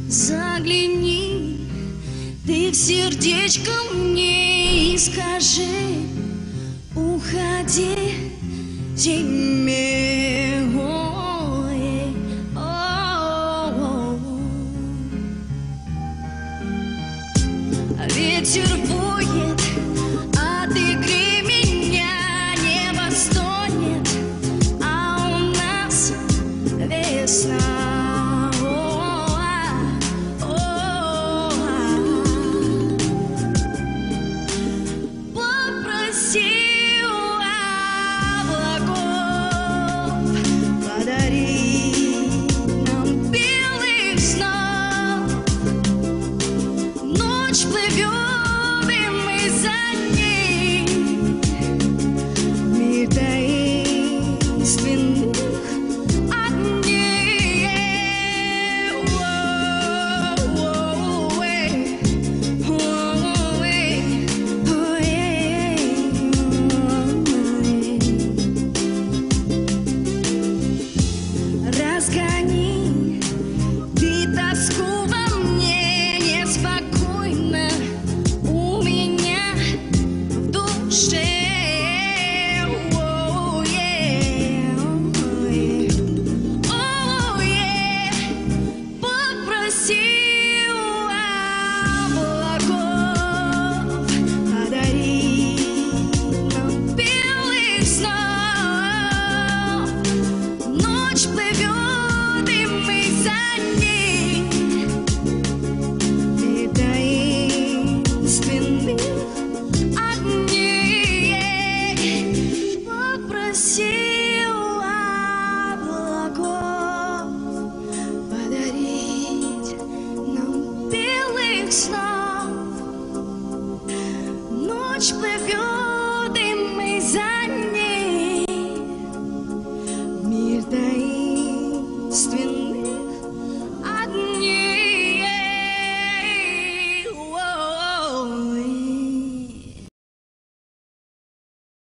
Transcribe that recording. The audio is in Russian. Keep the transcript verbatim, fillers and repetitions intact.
Загляни ты в сердечко мне и скажи: уходи зиме. Ой, о-о-о. Ветер воет от игры, меня небо стонет, а у нас весна. Разгони ты тоску во мне, неспокойно у меня в душе. О, е, о, е. Попроси у облаков подарить нам белых снов. Ночь плывет, снов. Ночь